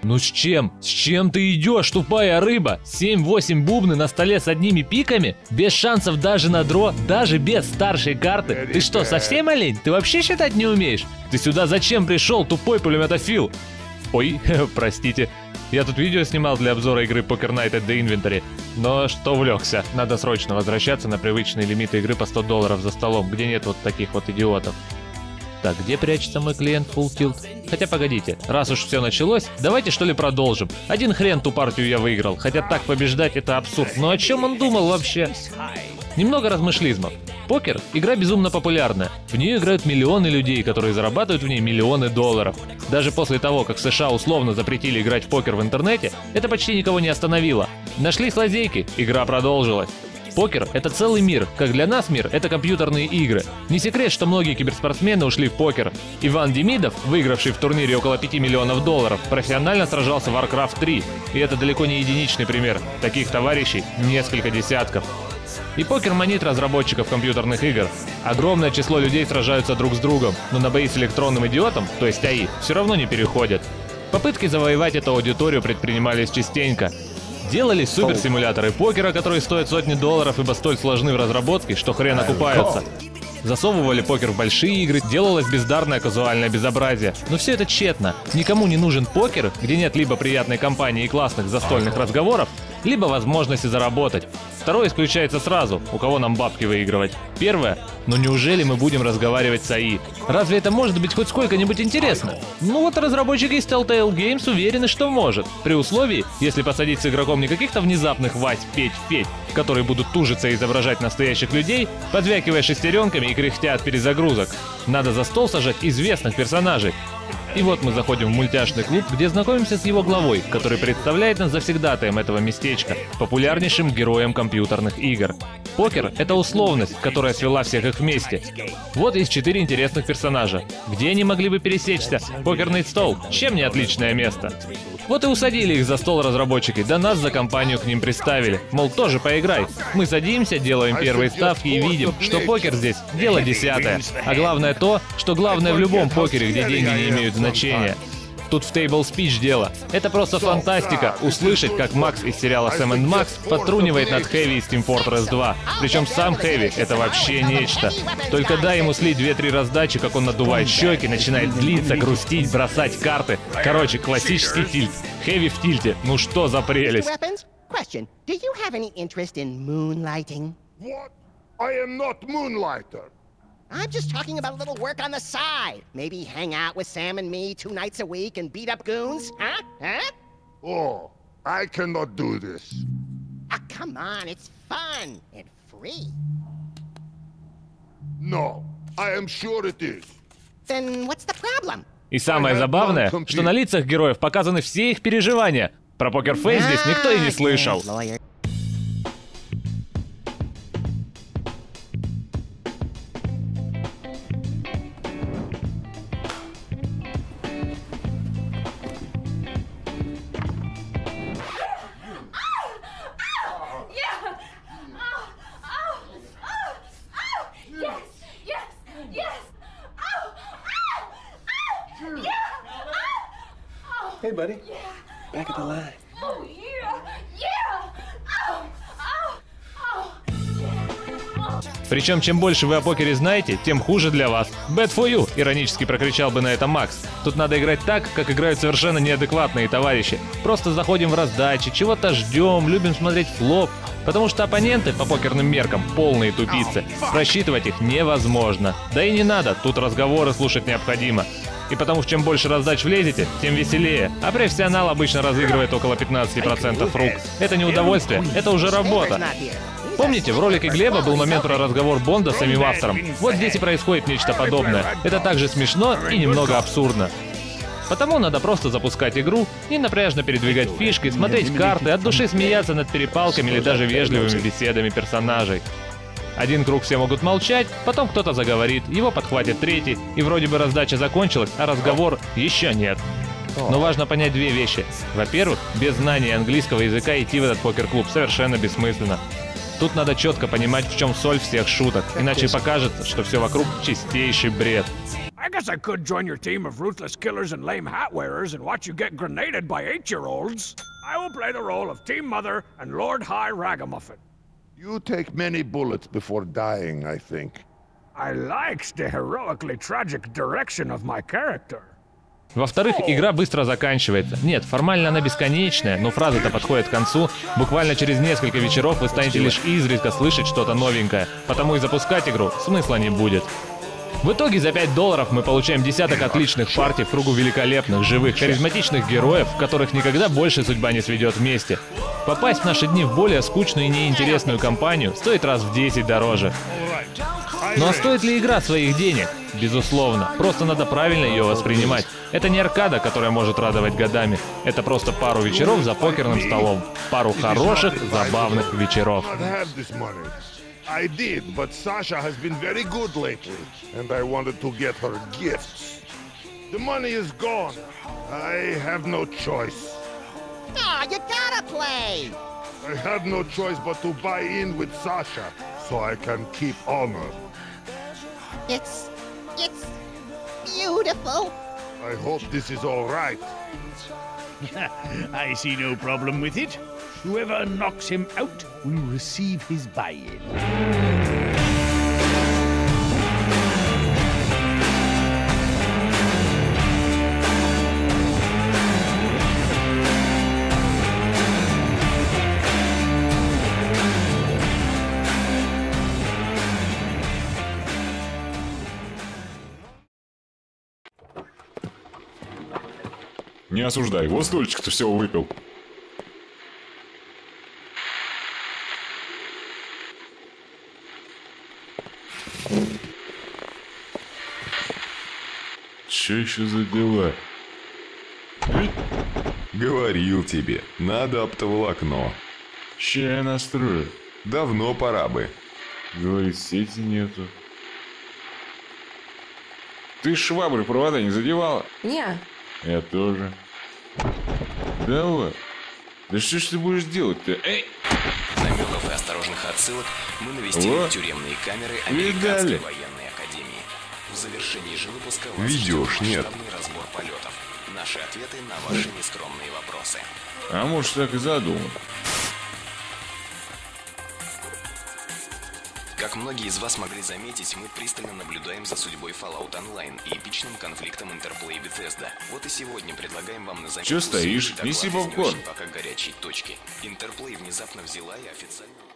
Ну с чем? С чем ты идешь, тупая рыба? 7-8 бубны на столе с одними пиками? Без шансов даже на дро, даже без старшей карты? Ты что, совсем олень? Ты вообще считать не умеешь? Ты сюда зачем пришел, тупой пулеметофил? Ой, простите. Я тут видео снимал для обзора игры Poker Night at the Inventory, но что увлекся. Надо срочно возвращаться на привычные лимиты игры по $100 за столом, где нет вот таких вот идиотов. Так, где прячется мой клиент Full Tilt? Хотя погодите, раз уж все началось, давайте что ли продолжим. Один хрен ту партию я выиграл, хотя так побеждать это абсурд. Но о чем он думал вообще? Немного размышлизмов. Покер – игра безумно популярная. В нее играют миллионы людей, которые зарабатывают в ней миллионы долларов. Даже после того, как в США условно запретили играть в покер в интернете, это почти никого не остановило. Нашлись лазейки, игра продолжилась. Покер – это целый мир. Как для нас мир – это компьютерные игры. Не секрет, что многие киберспортсмены ушли в покер. Иван Демидов, выигравший в турнире около $5 миллионов, профессионально сражался в Warcraft 3. И это далеко не единичный пример. Таких товарищей несколько десятков. И покер манит разработчиков компьютерных игр. Огромное число людей сражаются друг с другом, но на бои с электронным идиотом, то есть АИ, все равно не переходят. Попытки завоевать эту аудиторию предпринимались частенько. Делались суперсимуляторы покера, которые стоят сотни долларов, ибо столь сложны в разработке, что хрен окупаются. Засовывали покер в большие игры, делалось бездарное казуальное безобразие. Но все это тщетно. Никому не нужен покер, где нет либо приятной компании и классных застольных разговоров, либо возможности заработать. Второе исключается сразу, у кого нам бабки выигрывать. Первое, но неужели мы будем разговаривать с АИ? Разве это может быть хоть сколько-нибудь интересно? Ну вот разработчики из Telltale Games уверены, что может. При условии, если посадить с игроком не каких-то внезапных Вась, Петь, которые будут тужиться и изображать настоящих людей, подвякивая шестеренками и кряхтя от перезагрузок. Надо за стол сажать известных персонажей. И вот мы заходим в мультяшный клуб, где знакомимся с его главой, который представляет нас завсегдатаем этого местечка, популярнейшим героем компьютерных игр. Покер — это условность, которая свела всех их вместе. Вот есть 4 интересных персонажа. Где они могли бы пересечься? Покерный стол. Чем не отличное место? Вот и усадили их за стол разработчики, да нас за компанию к ним приставили. Мол, тоже поиграй. Мы садимся, делаем первые ставки и видим, что покер здесь — дело десятое. А главное то, что главное в любом покере, где деньги не имеют значения. Тут в Table Speech дело. Это просто фантастика. Услышать, как Макс из сериала Сэм энд Макс подтрунивает над Хэви из Team Fortress 2. Причем сам Хэви — это вообще нечто. Только дай ему слить 2-3 раздачи, как он надувает щеки, начинает злиться, грустить, бросать карты. Короче, классический тильт. Хэви в тильте. Ну что за прелесть. I'm just talking about a little work on the side. Maybe hang out with Sam and me 2 nights a week and beat up goons, huh? Huh? Oh, I cannot do this. Ah, come on, it's fun and free. No, I am sure it is. Then what's the problem? И самое забавное, что на лицах героев показаны все их переживания. Про покерфейс здесь никто и не слышал. Hey, buddy. Back at the line. Oh, yeah. Yeah. Причем, чем больше вы о покере знаете, тем хуже для вас. Bad for you, иронически прокричал бы на это Макс. Тут надо играть так, как играют совершенно неадекватные товарищи. Просто заходим в раздачи, чего-то ждем, любим смотреть флоп. Потому что оппоненты, по покерным меркам, полные тупицы. Просчитывать их невозможно. Да и не надо, тут разговоры слушать необходимо. И потому что чем больше раздач влезете, тем веселее. А профессионал обычно разыгрывает около 15% рук. Это не удовольствие, это уже работа. Помните, в ролике Глеба был момент про разговор Бонда с самим автором? Вот здесь и происходит нечто подобное. Это также смешно и немного абсурдно. Потому надо просто запускать игру, ненапряжно передвигать фишки, смотреть карты, от души смеяться над перепалками или даже вежливыми беседами персонажей. Один круг все могут молчать, потом кто-то заговорит, его подхватит третий, и вроде бы раздача закончилась, а разговор еще нет. Но важно понять 2 вещи. Во-первых, без знания английского языка идти в этот покер-клуб совершенно бессмысленно. Тут надо четко понимать, в чем соль всех шуток, иначе покажется, что все вокруг чистейший бред. guess I could join your team of ruthless killers and lame hat wearers and watch you get grenaded by 8-year-olds. I will play the role of Team Mother and Lord High Ragamuffin. You take many bullets before dying, I think. I likes the heroically tragic direction of my character. Во-вторых, игра быстро заканчивается. Нет, формально она бесконечная, но фраза-то подходит к концу. Буквально через несколько вечеров вы станете лишь изредка слышать что-то новенькое, потому и запускать игру смысла не будет. В итоге за $5 мы получаем десяток отличных партий в кругу великолепных, живых, харизматичных героев, которых никогда больше судьба не сведет вместе. Попасть в наши дни в более скучную и неинтересную кампанию стоит раз в 10 дороже. Ну а стоит ли игра своих денег? Безусловно. Просто надо правильно ее воспринимать. Это не аркада, которая может радовать годами. Это просто пару вечеров за покерным столом. Пару хороших, забавных вечеров. I did, but Sasha has been very good lately, and I wanted to get her gifts. The money is gone. I have no choice. Aw, you gotta play! I have no choice but to buy in with Sasha, so I can keep honor. It's beautiful. I hope this is all right. I see no problem with it. Whoever knocks him out will receive his buy-in. Не осуждай, вот столько-то всего выпил. Че еще за дела? Говорил тебе, надо оптоволокно. Ща я настрою. Давно пора бы. Говорит, сети нету. Ты швабры провода не задевала? Не. Я тоже. Давай. Да что ж ты будешь делать-то? Эй! Намеков и осторожных отсылок мы навестили тюремные камеры Американской военной академии. В завершении же выпуска вас ждет масштабный разбор полетов. Наши ответы на ваши нескромные вопросы. А может, так и задумал. Как многие из вас могли заметить, мы пристально наблюдаем за судьбой Fallout Online и эпичным конфликтом Interplay и Bethesda. Вот и сегодня предлагаем вам на заметку... Чё стоишь? Неси попкорн. Пока горячей точки. Interplay внезапно взяла и официально...